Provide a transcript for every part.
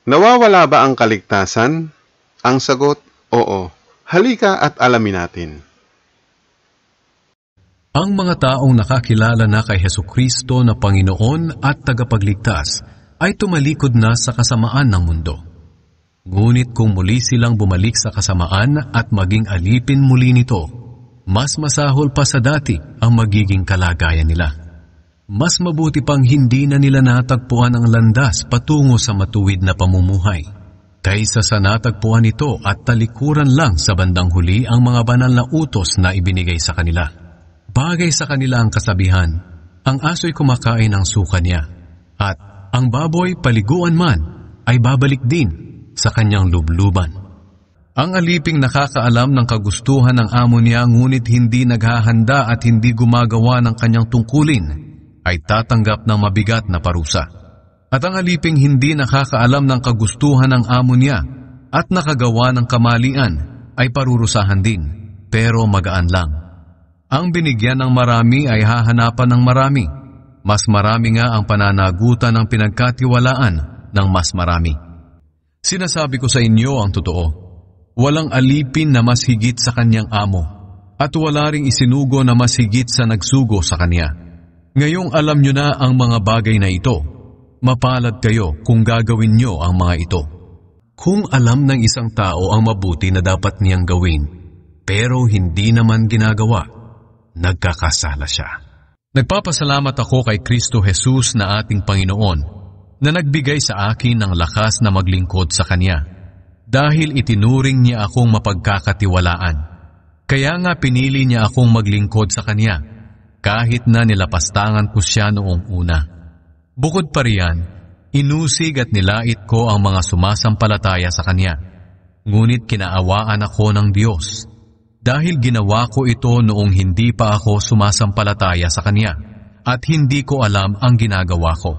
Nawawala ba ang kaligtasan? Ang sagot, oo. Halika at alamin natin. Ang mga taong nakakilala na kay Hesukristo na Panginoon at tagapagligtas ay tumalikod na sa kasamaan ng mundo. Ngunit kung muli silang bumalik sa kasamaan at maging alipin muli nito, mas masahol pa sa dati ang magiging kalagayan nila. Mas mabuti pang hindi na nila natagpuan ang landas patungo sa matuwid na pamumuhay, kaysa sa natagpuan ito at talikuran lang sa bandang huli ang mga banal na utos na ibinigay sa kanila. Bagay sa kanila ang kasabihan, ang aso'y kumakain ng suka niya, at ang baboy paliguan man ay babalik din sa kanyang lubluban. Ang aliping nakakaalam ng kagustuhan ng amo niya ngunit hindi naghahanda at hindi gumagawa ng kanyang tungkulin ay tatanggap ng mabigat na parusa. At ang aliping hindi nakakaalam ng kagustuhan ng amo niya at nakagawa ng kamalian ay parurusahan din, pero magaan lang. Ang binigyan ng marami ay hahanapan ng marami. Mas marami nga ang pananagutan ng pinagkatiwalaan ng mas marami. Sinasabi ko sa inyo ang totoo. Walang alipin na mas higit sa kanyang amo, at wala ring isinugo na mas higit sa nagsugo sa kanya. Ngayong alam nyo na ang mga bagay na ito, mapalad kayo kung gagawin nyo ang mga ito. Kung alam ng isang tao ang mabuti na dapat niyang gawin, pero hindi naman ginagawa, nagkakasala siya. Nagpapasalamat ako kay Kristo Jesus na ating Panginoon na nagbigay sa akin ng lakas na maglingkod sa Kanya dahil itinuring niya akong mapagkakatiwalaan. Kaya nga pinili niya akong maglingkod sa Kanya kahit na nilapastangan ko siya noong una. Bukod pa riyan, inusig at nilait ko ang mga sumasampalataya sa Kanya. Ngunit kinaawaan ako ng Diyos dahil ginawa ko ito noong hindi pa ako sumasampalataya sa Kanya at hindi ko alam ang ginagawa ko.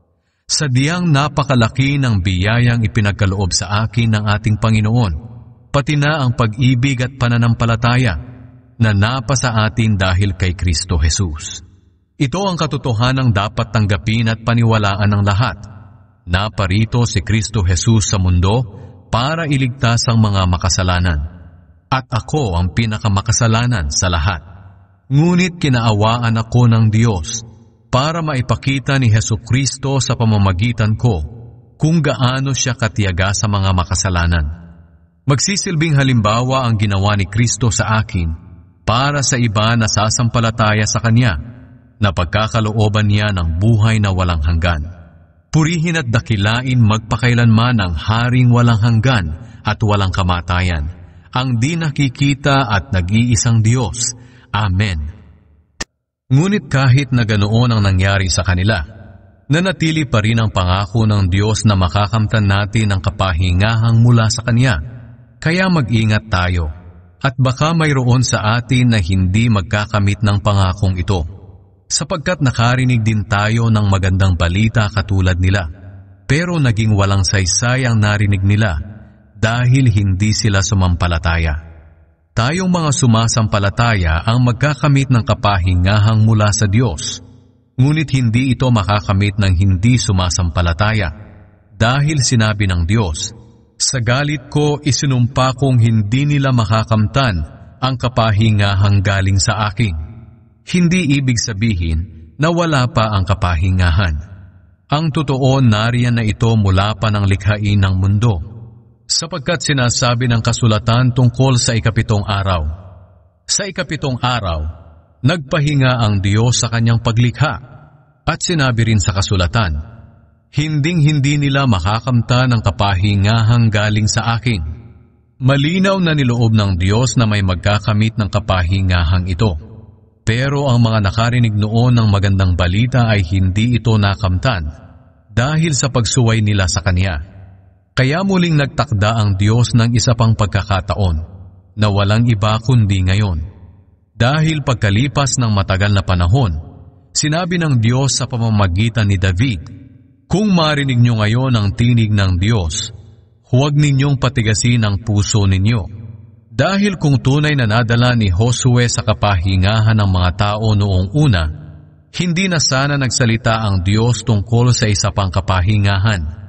Sadyang napakalaki ng biyayang ipinagkaloob sa akin ng ating Panginoon, pati na ang pag-ibig at pananampalataya na napasa atin dahil kay Kristo Jesus. Ito ang katotohanang dapat tanggapin at paniwalaan ng lahat. Naparito si Kristo Jesus sa mundo para iligtas ang mga makasalanan. At ako ang pinakamakasalanan sa lahat. Ngunit kinaawaan ako ng Diyos para maipakita ni Hesukristo sa pamamagitan ko kung gaano siya katiyaga sa mga makasalanan. Magsisilbing halimbawa ang ginawa ni Kristo sa akin para sa iba na sasampalataya sa Kanya na pagkakalooban niya ng buhay na walang hanggan. Purihin at dakilain magpakailanman ang Haring walang hanggan at walang kamatayan, ang di nakikita at nag-iisang Diyos. Amen. Ngunit kahit na ganoon ang nangyari sa kanila, nanatili pa rin ang pangako ng Diyos na makakamtan natin ang kapahingahang mula sa Kanya. Kaya mag-ingat tayo, at baka mayroon sa atin na hindi magkakamit ng pangakong ito, sapagkat nakarinig din tayo ng magandang balita katulad nila, pero naging walang saysay ang narinig nila, dahil hindi sila sumampalataya. Tayong mga sumasampalataya ang magkakamit ng kapahingahang mula sa Diyos, ngunit hindi ito makakamit ng hindi sumasampalataya, dahil sinabi ng Diyos, sa galit ko isinumpa kong hindi nila makakamtan ang kapahingahang galing sa akin. Hindi ibig sabihin na wala pa ang kapahingahan. Ang totoo nariyan na ito mula pa ng likhain ng mundo, sapagkat sinasabi ng kasulatan tungkol sa ikapitong araw. Sa ikapitong araw, nagpahinga ang Diyos sa kanyang paglikha, at sinabi rin sa kasulatan, hinding-hindi nila makakamtan ng kapahingahang galing sa akin. Malinaw na niloob ng Diyos na may magkakamit ng kapahingahang ito. Pero ang mga nakarinig noon ng magandang balita ay hindi ito nakamtan dahil sa pagsuway nila sa Kanya. Kaya muling nagtakda ang Diyos ng isa pang pagkakataon na walang iba kundi ngayon. Dahil pagkalipas ng matagal na panahon, sinabi ng Diyos sa pamamagitan ni David, kung marinig nyo ngayon ang tinig ng Diyos, huwag ninyong patigasin ang puso ninyo. Dahil kung tunay na nadala ni Josue sa kapahingahan ng mga tao noong una, hindi na sana nagsalita ang Diyos tungkol sa isa pang kapahingahan.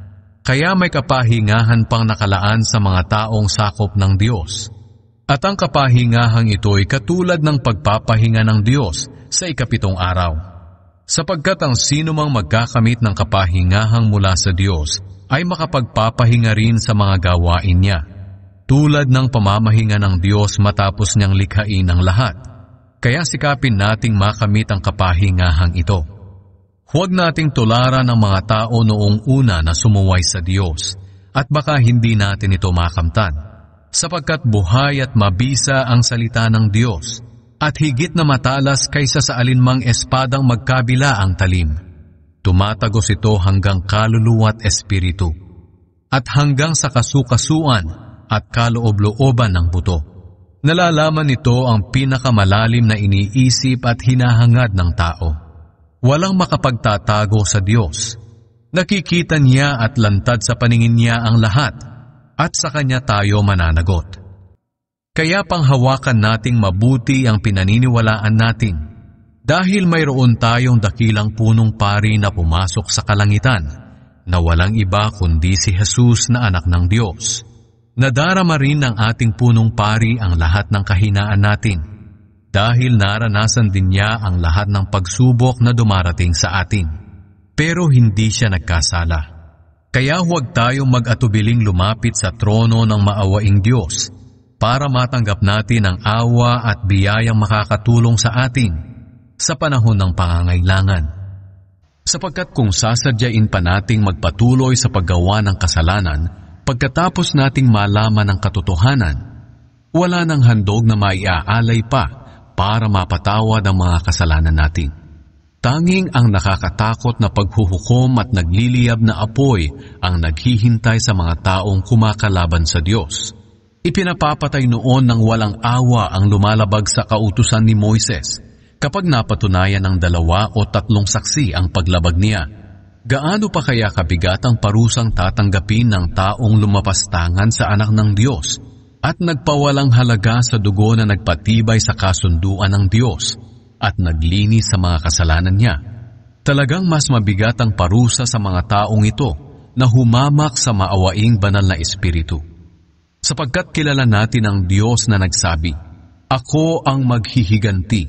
Kaya may kapahingahan pang nakalaan sa mga taong sakop ng Diyos. At ang kapahingahang ito ay katulad ng pagpapahinga ng Diyos sa ikapitong araw. Sapagkat ang sino mang magkakamit ng kapahingahang mula sa Diyos ay makapagpapahinga rin sa mga gawain niya, tulad ng pamamahinga ng Diyos matapos niyang likhain ang lahat. Kaya sikapin nating makamit ang kapahingahang ito. Huwag nating tularan ang mga tao noong una na sumuway sa Diyos at baka hindi natin ito makamtan, sapagkat buhay at mabisa ang salita ng Diyos at higit na matalas kaysa sa alinmang espadang magkabila ang talim. Tumatagos ito hanggang kaluluwa at espiritu at hanggang sa kasukasuan at kaloob-looban ng buto. Nalalaman nito ang pinakamalalim na iniisip at hinahangad ng tao. Walang makapagtatago sa Diyos. Nakikita niya at lantad sa paningin niya ang lahat, at sa Kanya tayo mananagot. Kaya panghawakan nating mabuti ang pinaniniwalaan natin, dahil mayroon tayong dakilang punong pari na pumasok sa kalangitan, na walang iba kundi si Jesus na anak ng Diyos. Nadarama rin ng ating punong pari ang lahat ng kahinaan natin, dahil naranasan din niya ang lahat ng pagsubok na dumarating sa atin. Pero hindi siya nagkasala. Kaya huwag tayong mag-atubiling lumapit sa trono ng maawaing Diyos para matanggap natin ang awa at biyayang makakatulong sa atin sa panahon ng pangangailangan. Sapagkat kung sasadyain pa nating magpatuloy sa paggawa ng kasalanan pagkatapos nating malaman ang katotohanan, wala nang handog na maiaalay pa para mapatawad ang mga kasalanan natin. Tanging ang nakakatakot na paghuhukom at nagliliyab na apoy ang naghihintay sa mga taong kumakalaban sa Diyos. Ipinapapatay noon ng walang awa ang lumalabag sa kautusan ni Moises kapag napatunayan ng 2 o 3 saksi ang paglabag niya. Gaano pa kaya kabigat ang parusang tatanggapin ng taong lumapastangan sa anak ng Diyos at nagpawalang halaga sa dugo na nagpatibay sa kasunduan ng Diyos at naglinis sa mga kasalanan niya? Talagang mas mabigat ang parusa sa mga taong ito na humamak sa maawaing banal na espiritu. Sapagkat kilala natin ang Diyos na nagsabi, "Ako ang maghihiganti,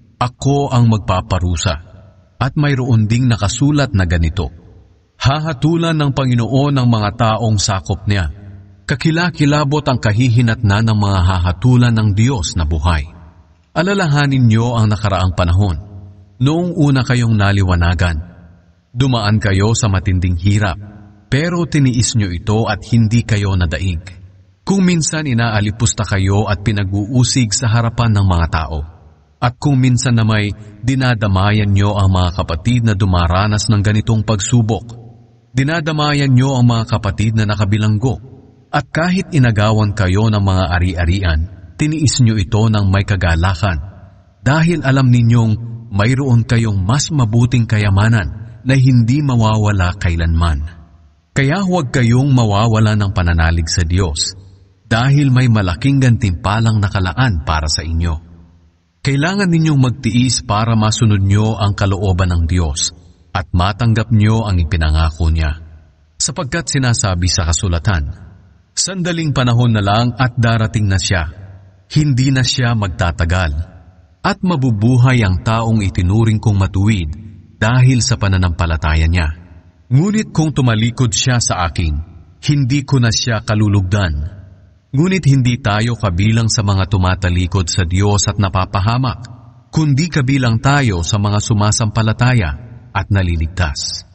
ako ang magpaparusa." At mayroon ding nakasulat na ganito, "Hahatulan ng Panginoon ang mga taong sakop niya." Kakilakilabot ang kahihinatnan ng mga hahatulan ng Diyos na buhay. Alalahanin niyo ang nakaraang panahon. Noong una kayong naliwanagan, dumaan kayo sa matinding hirap, pero tiniis niyo ito at hindi kayo nadaig. Kung minsan inaalipusta kayo at pinag-uusig sa harapan ng mga tao, at kung minsan na may dinadamayan niyo ang mga kapatid na dumaranas ng ganitong pagsubok, dinadamayan niyo ang mga kapatid na nakabilanggo, at kahit inagawan kayo ng mga ari-arian, tiniis niyo ito ng may kagalakan, dahil alam ninyong mayroon kayong mas mabuting kayamanan na hindi mawawala kailanman. Kaya huwag kayong mawawala ng pananalig sa Diyos, dahil may malaking gantimpalang nakalaan para sa inyo. Kailangan ninyong magtiis para masunod nyo ang kalooban ng Diyos at matanggap nyo ang ipinangako niya. Sapagkat sinasabi sa kasulatan, "Sandaling panahon na lang at darating na siya, hindi na siya magtatagal, at mabubuhay ang taong itinuring kong matuwid dahil sa pananampalataya niya. Ngunit kung tumalikod siya sa akin, hindi ko na siya kalulugdan." Ngunit hindi tayo kabilang sa mga tumatalikod sa Diyos at napapahamak, kundi kabilang tayo sa mga sumasampalataya at naliligtas.